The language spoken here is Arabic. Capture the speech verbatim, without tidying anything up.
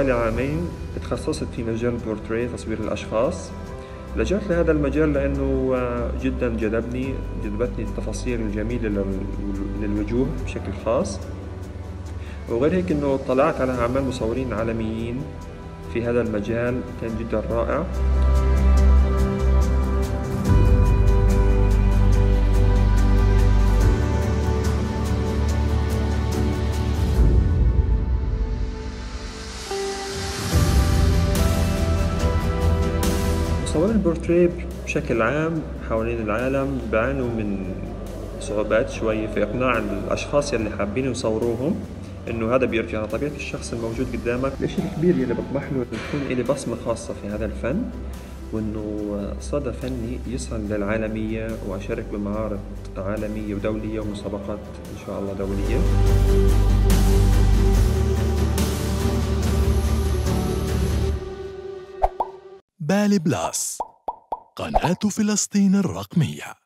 حوالي عامين تخصصت في مجال البورتريه، تصوير الأشخاص. لجأت لهذا المجال لأنه جدا جذبني جذبتني التفاصيل الجميلة للوجوه بشكل خاص. وغير هيك أنه اطلعت على أعمال مصورين عالميين في هذا المجال، كان جدا رائع. مصورين البورتريه بشكل عام حوالين العالم بيعانوا من صعوبات شوي في إقناع الأشخاص يلي حابين يصوروهم إنه هذا بيرجع لطبيعة الشخص الموجود قدامك. الشيء الكبير يلي بطمح له إنه يكون لي بصمة خاصة في هذا الفن، وإنه صدى فني يصل للعالمية وأشارك بمعارض عالمية ودولية ومسابقات إن شاء الله دولية. بالي بلاس، قناة فلسطين الرقمية.